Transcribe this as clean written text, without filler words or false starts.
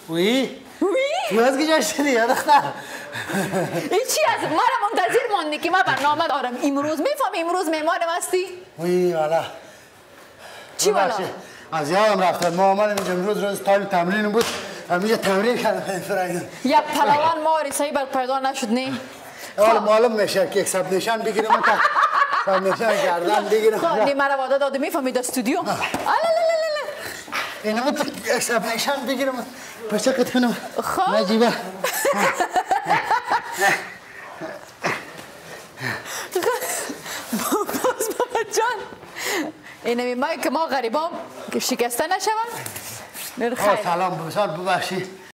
وی وی؟ تو از کجا شدی یادختم چی از ما را منتظر ماندی که ما برنامه دارم امروز میفهمی امروز مهمانم هستی؟ وی والا چی والا؟ از یادم رفتن ما آمدیم اینجا امروز روز تایم تمرین بود همینجا تمرین کردم فرایدن یک پلوان ما رسایی بر پیدا نشد نه؟ حالا معلوم میشه که یک سب نشان بگیرم تا سب نشان کردن بگیرم خب نیم مرا واده داده میفهمید استودیو اینو یک سب نشان بگیرم پشه کتونم خب نجیبه باز بابا جان اینمی مایی که ما غریبام که شکسته نشوم خیر سلام بسیار ببخشید